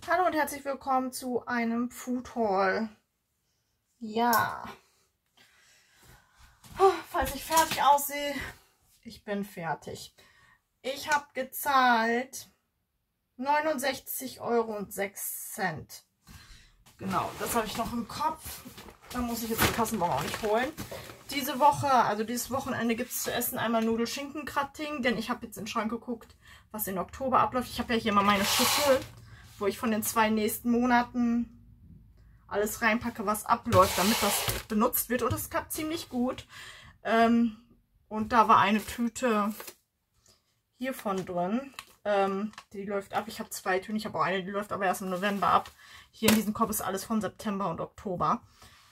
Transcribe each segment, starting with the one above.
Hallo und herzlich willkommen zu einem Food Haul. Ja, falls ich fertig aussehe, ich bin fertig. Ich habe gezahlt 69,06 €. Genau, das habe ich noch im Kopf. Da muss ich jetzt den Kassenbon auch nicht holen. Diese Woche, also dieses Wochenende, gibt es zu essen einmal Nudelschinken-Gratting, denn ich habe jetzt in den Schrank geguckt, was in Oktober abläuft. Ich habe ja hier mal meine Schüssel, wo ich von den 2 nächsten Monaten alles reinpacke, was abläuft, damit das benutzt wird. Und es klappt ziemlich gut. Und da war eine Tüte hiervon drin. Die läuft ab. Ich habe 2 Tüten. Ich habe auch eine, die läuft aber erst im November ab. Hier in diesem Korb ist alles von September und Oktober.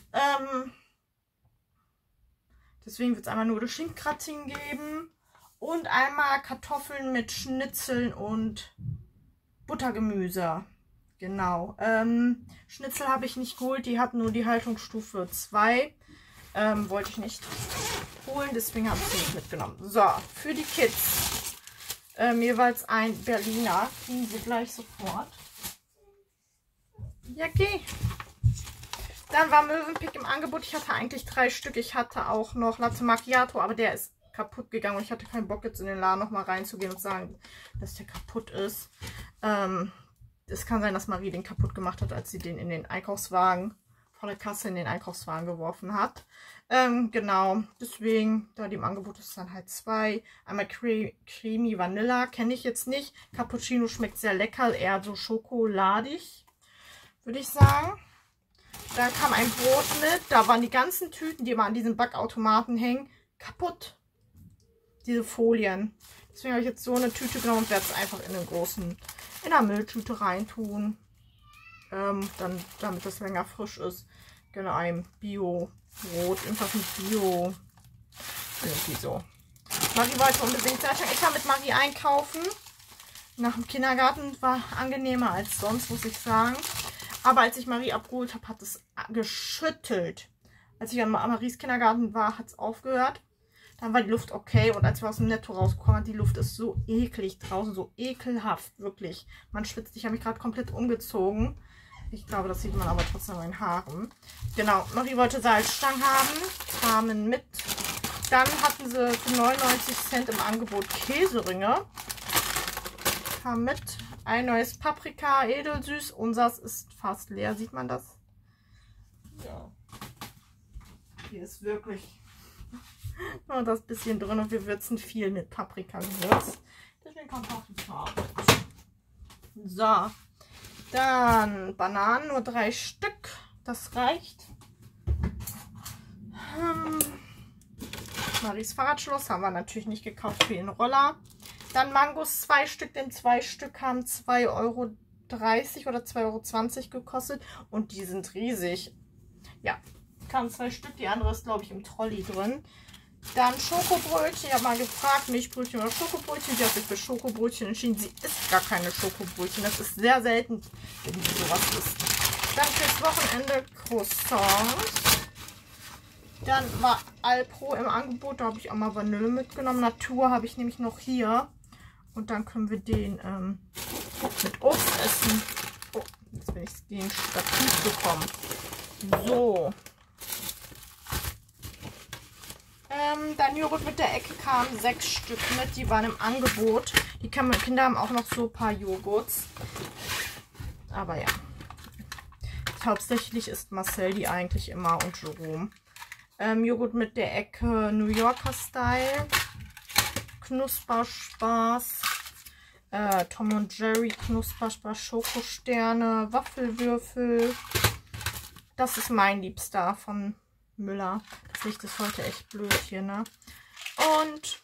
Deswegen wird es einmal Nudelschinken-Gratting geben. Und einmal Kartoffeln mit Schnitzeln und Buttergemüse. Genau. Schnitzel habe ich nicht geholt. Die hatten nur die Haltungsstufe 2. Wollte ich nicht holen. Deswegen habe ich sie nicht mitgenommen. So, für die Kids. Jeweils ein Berliner. Kriegen sie gleich sofort. Ja, okay. Dann war Mövenpick im Angebot. Ich hatte eigentlich 3 Stück. Ich hatte auch noch Latte Macchiato, aber der ist kaputt gegangen. Und ich hatte keinen Bock, jetzt in den Laden nochmal reinzugehen und sagen, dass der kaputt ist. Es kann sein, dass Marie den kaputt gemacht hat, als sie den in den Einkaufswagen, vor der Kasse in den Einkaufswagen geworfen hat. Genau, deswegen, da die im Angebot ist, dann halt 2. Einmal Creamy Vanilla, kenne ich jetzt nicht. Cappuccino schmeckt sehr lecker, eher so schokoladig, würde ich sagen. Dann kam ein Brot mit, da waren die ganzen Tüten, die immer an diesem Backautomaten hängen, kaputt. Diese Folien. Deswegen habe ich jetzt so eine Tüte genommen und werde es einfach in der Mülltüte reintun. Damit das länger frisch ist. Genau, ein Bio-Brot. Irgendwas mit Bio. Irgendwie so. Marie wollte unbedingt sagen, ich war mit Marie einkaufen. Nach dem Kindergarten war angenehmer als sonst, muss ich sagen. Aber als ich Marie abgeholt habe, hat es geschüttelt. Als ich an Maries Kindergarten war, hat es aufgehört. Dann war die Luft okay. Und als wir aus dem Netto rausgekommen sind, die Luft ist so eklig draußen, so ekelhaft, wirklich. Man schwitzt. Ich habe mich gerade komplett umgezogen. Ich glaube, das sieht man aber trotzdem in meinen Haaren. Genau, Marie wollte Salzstangen haben. Kamen mit. Dann hatten sie für 99 Cent im Angebot Käseringe. Kam mit. Ein neues Paprika, edelsüß. Unseres ist fast leer, sieht man das? Ja. Hier ist wirklich nur das bisschen drin und wir würzen viel mit Paprika-Gewürz. Deswegen kommt auch die Farbe. So. Dann Bananen, nur 3 Stück. Das reicht. Maries Fahrradschloss haben wir natürlich nicht gekauft für den Roller. Dann Mangos 2 Stück, denn 2 Stück haben 2,30 € oder 2,20 € gekostet. Und die sind riesig. Ja, kamen 2 Stück. Die andere ist, glaube ich, im Trolley drin. Dann Schokobrötchen. Ich habe mal gefragt, Milchbrötchen oder Schokobrötchen. Sie hat sich für Schokobrötchen entschieden. Sie isst gar keine Schokobrötchen. Das ist sehr selten, wenn sie sowas isst. Dann fürs Wochenende Croissants. Dann war Alpro im Angebot. Da habe ich auch mal Vanille mitgenommen. Natur habe ich nämlich noch hier. Und dann können wir den mit Obst essen. Oh, jetzt bin ich den Stativ bekommen. So. Dann Joghurt mit der Ecke kamen 6 Stück mit. Die waren im Angebot. Die Kinder haben auch noch so ein paar Joghurts. Aber ja. Hauptsächlich isst Marcel die eigentlich immer und Jerome. Joghurt mit der Ecke New Yorker Style. Knusperspaß. Tom und Jerry Knusperspaß, Schokosterne, Waffelwürfel. Das ist mein Liebster von Müller. Das Licht ist heute echt blöd hier, ne? Und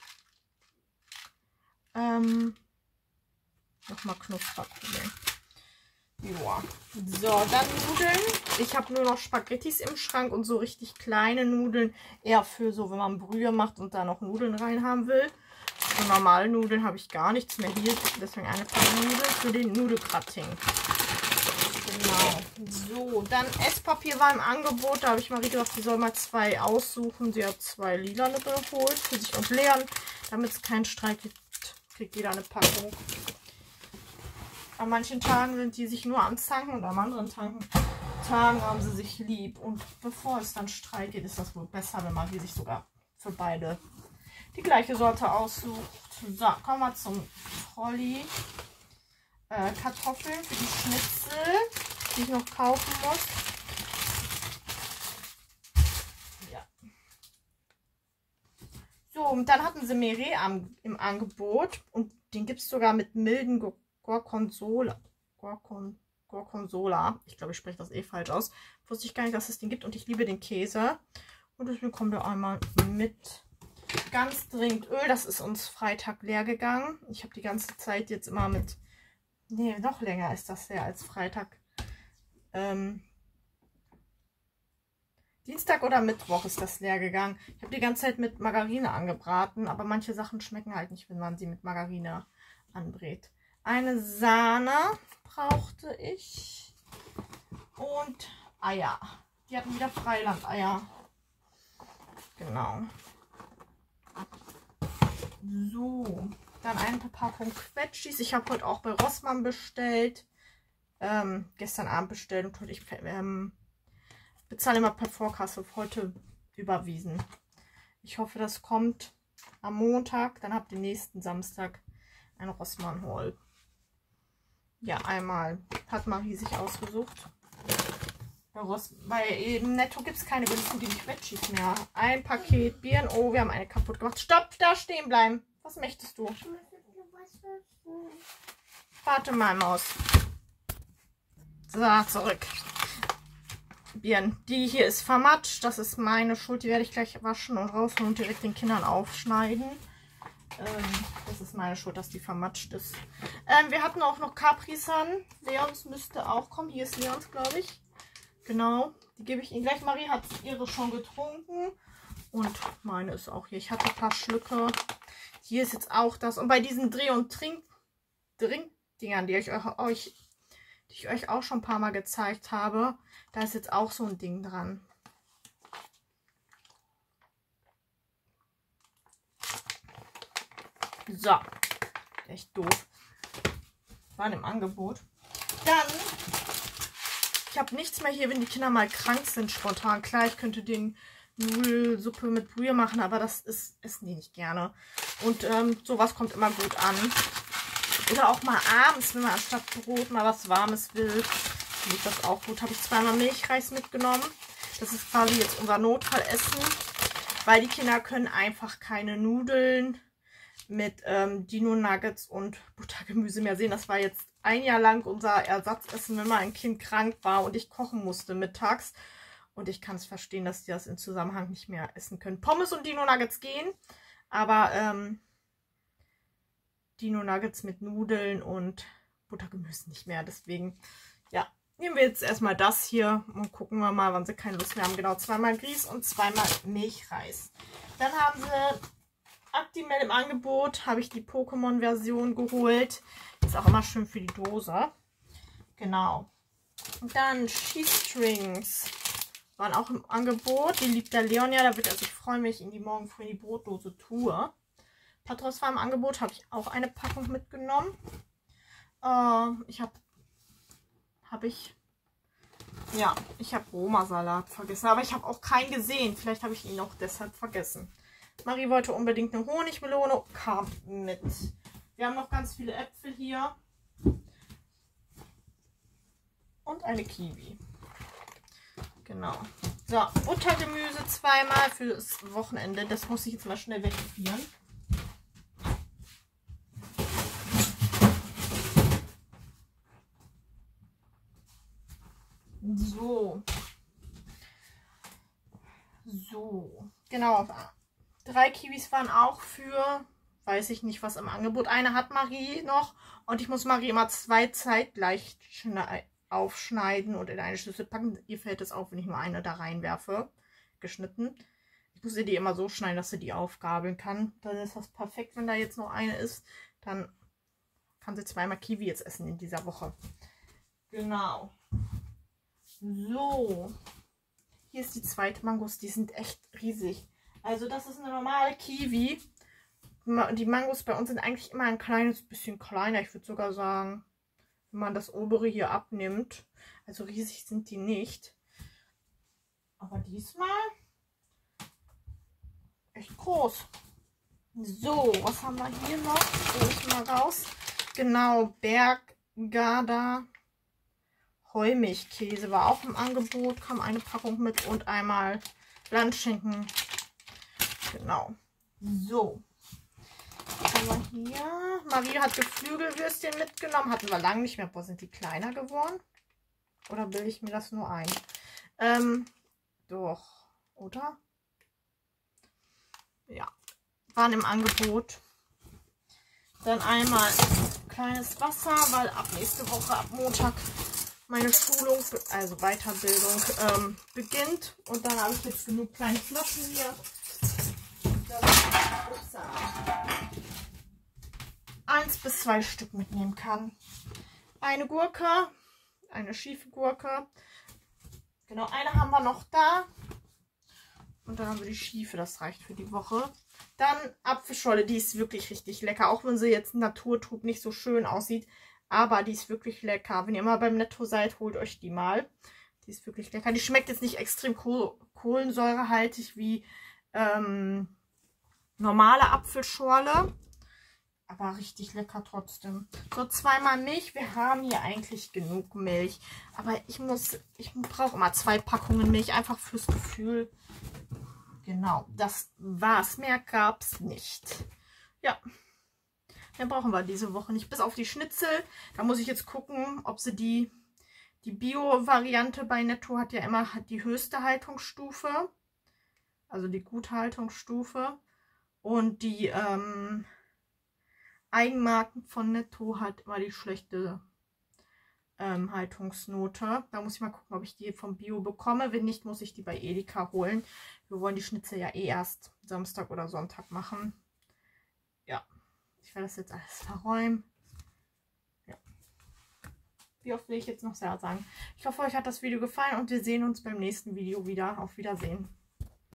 nochmal Knusperkugeln. Ja. So, dann Nudeln. Ich habe nur noch Spaghettis im Schrank und so richtig kleine Nudeln. Eher für so, wenn man Brühe macht und da noch Nudeln rein haben will. So normale Nudeln habe ich gar nichts mehr hier. Deswegen eine Packung Nudeln für den Nudelgratting. Genau. So, dann Esspapier war im Angebot. Da habe ich Marie gesagt, sie soll mal 2 aussuchen. Sie hat 2 lilane geholt für sich und Leon. Damit es keinen Streit gibt, kriegt jeder eine Packung. An manchen Tagen sind die sich nur am Zanken und an anderen Tagen haben sie sich lieb. Und bevor es dann Streit geht, ist das wohl besser, wenn man die sich sogar für beide die gleiche Sorte aussucht. So, kommen wir zum Trolli. Kartoffeln für die Schnitzel, die ich noch kaufen muss. Ja. So, und dann hatten sie Meret im Angebot. Und den gibt es sogar mit milden Gorgonzola. Ich glaube, ich spreche das falsch aus. Wusste ich gar nicht, dass es den gibt. Und ich liebe den Käse. Und deswegen kommt er einmal mit. Ganz dringend Öl. Das ist uns Freitag leer gegangen. Ich habe die ganze Zeit jetzt immer mit... Nee, noch länger ist das her als Freitag. Dienstag oder Mittwoch ist das leer gegangen. Ich habe die ganze Zeit mit Margarine angebraten. Aber manche Sachen schmecken halt nicht, wenn man sie mit Margarine anbrät. Eine Sahne brauchte ich. Und Eier. Die hatten wieder Freilandeier. Genau. So, dann eine Packung Quetschis. Ich habe heute auch bei Rossmann bestellt. Gestern Abend bestellt und heute ich bezahle immer per Vorkasse. Heute überwiesen. Ich hoffe, das kommt am Montag. Dann habt ihr nächsten Samstag ein Rossmann-Haul. Ja, einmal hat Marie sich ausgesucht. Bei Netto gibt es keine günstigen Quetschis mehr. Ein Paket Birnen. Oh, wir haben eine kaputt gemacht. Stopp, da stehen bleiben. Was möchtest du? Warte mal, Maus. So, zurück. Birnen. Die hier ist vermatscht. Das ist meine Schuld. Die werde ich gleich waschen und rausholen und direkt den Kindern aufschneiden. Das ist meine Schuld, dass die vermatscht ist. Wir hatten auch noch Capri-Sun. Leons müsste auch kommen. Hier ist Leons, glaube ich. Genau, die gebe ich Ihnen gleich. Marie hat ihre schon getrunken und meine ist auch hier. Ich hatte ein paar Schlücke. Hier ist jetzt auch das. Und bei diesen Dreh- und Trinkdingern, die ich euch auch schon ein paar Mal gezeigt habe, da ist jetzt auch so ein Ding dran. So, echt doof. Waren im Angebot. Dann... Ich habe nichts mehr hier, wenn die Kinder mal krank sind spontan. Klar, ich könnte den Nudelsuppe mit Brühe machen, aber das essen die nicht gerne. Und sowas kommt immer gut an. Oder auch mal abends, wenn man anstatt Brot mal was Warmes will, finde ich das auch gut. Habe ich zweimal Milchreis mitgenommen. Das ist quasi jetzt unser Notfallessen, weil die Kinder können einfach keine Nudeln mit Dino-Nuggets und Buttergemüse mehr sehen. Das war jetzt ein Jahr lang unser Ersatzessen, wenn mal ein Kind krank war und ich kochen musste mittags. Und ich kann es verstehen, dass die das im Zusammenhang nicht mehr essen können. Pommes und Dino-Nuggets gehen, aber Dino-Nuggets mit Nudeln und Buttergemüse nicht mehr. Deswegen, ja, nehmen wir jetzt erstmal das hier und gucken wir mal, wann sie keine Lust mehr haben. Genau, zweimal Grieß und zweimal Milchreis. Dann haben sie Actimel im Angebot, habe ich die Pokémon-Version geholt. Ist auch immer schön für die Dose. Genau. Und dann Cheese-Strings waren auch im Angebot. Die liebt der Leon ja. Da wird er sich freuen, wenn ich ihn die morgen früh in die Brotdose tue. Patros war im Angebot. Habe ich auch eine Packung mitgenommen. Ich habe Roma-Salat vergessen. Aber ich habe auch keinen gesehen. Vielleicht habe ich ihn auch deshalb vergessen. Marie wollte unbedingt eine Honigmelone. Kam mit. Wir haben noch ganz viele Äpfel hier. Und eine Kiwi. Genau. So, Buttergemüse zweimal fürs Wochenende. Das muss ich jetzt mal schnell wegführen. So. Genau. 3 Kiwis waren auch für, weiß ich nicht, was im Angebot. Eine hat Marie noch und ich muss Marie immer 2 zeitgleich aufschneiden und in eine Schüssel packen. Ihr fällt es auf, wenn ich nur eine da reinwerfe, geschnitten. Ich muss ihr die immer so schneiden, dass sie die aufgabeln kann. Dann ist das perfekt, wenn da jetzt noch eine ist. Dann kann sie zweimal Kiwi jetzt essen in dieser Woche. Genau. So. Hier ist die zweite Mangos. Die sind echt riesig. Also das ist eine normale Kiwi. Die Mangos bei uns sind eigentlich immer ein kleines bisschen kleiner. Ich würde sogar sagen wenn man das obere hier abnimmt. Also riesig sind die nicht. Aber diesmal echt groß. So, was haben wir hier noch? Hol ich mal raus. Genau, Berggarder Heumilchkäse war auch im Angebot. Kam eine Packung mit und einmal Landschinken. Genau. So. Was haben wir hier? Marie hat Geflügelwürstchen mitgenommen. Hatten wir lange nicht mehr. Boah, sind die kleiner geworden? Oder bilde ich mir das nur ein? Doch. Oder? Ja. Waren im Angebot. Dann einmal kleines Wasser, weil ab nächste Woche, ab Montag, meine Schulung, also Weiterbildung, beginnt. Und dann habe ich jetzt genug kleine Flaschen hier, dass ich 1 bis 2 Stück mitnehmen kann. Eine Gurke, eine schiefe Gurke. Genau, eine haben wir noch da. Und dann haben wir die schiefe, das reicht für die Woche. Dann Apfelscholle, die ist wirklich richtig lecker. Auch wenn sie jetzt naturtrüb nicht so schön aussieht. Aber die ist wirklich lecker. Wenn ihr mal beim Netto seid, holt euch die mal. Die ist wirklich lecker. Die schmeckt jetzt nicht extrem kohlensäurehaltig wie normale Apfelschorle. Aber richtig lecker trotzdem. So, 2-mal Milch. Wir haben hier eigentlich genug Milch. Aber ich brauche immer 2 Packungen Milch. Einfach fürs Gefühl. Genau, das war's. Mehr gab's nicht. Ja, mehr brauchen wir diese Woche nicht. Bis auf die Schnitzel. Da muss ich jetzt gucken, ob sie die Bio-Variante bei Netto hat ja immer die höchste Haltungsstufe. Also die Guthaltungsstufe. Und die Eigenmarken von Netto hat immer die schlechte Haltungsnote. Da muss ich mal gucken, ob ich die vom Bio bekomme. Wenn nicht, muss ich die bei Edeka holen. Wir wollen die Schnitzel ja eh erst Samstag oder Sonntag machen. Ja, ich werde das jetzt alles verräumen. Ja. Wie oft will ich jetzt noch sagen? Ich hoffe, euch hat das Video gefallen und wir sehen uns beim nächsten Video wieder. Auf Wiedersehen.